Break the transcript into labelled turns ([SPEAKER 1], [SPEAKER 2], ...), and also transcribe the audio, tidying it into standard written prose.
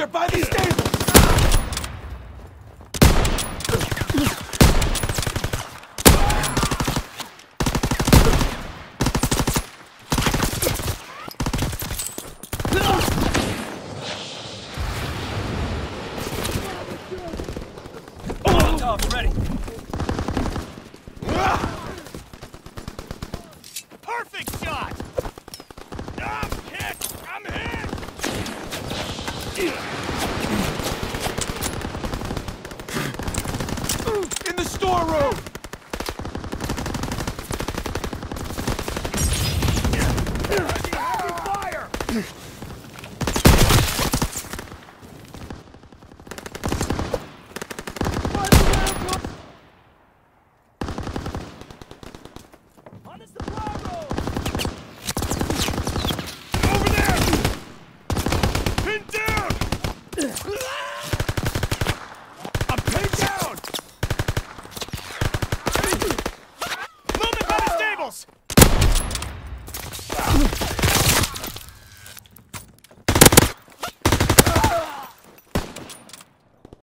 [SPEAKER 1] They're by these stables!
[SPEAKER 2] Molotov ready. Perfect shot! I'm hit! I'm hit!
[SPEAKER 1] In the storeroom!
[SPEAKER 2] Fire! On the supply!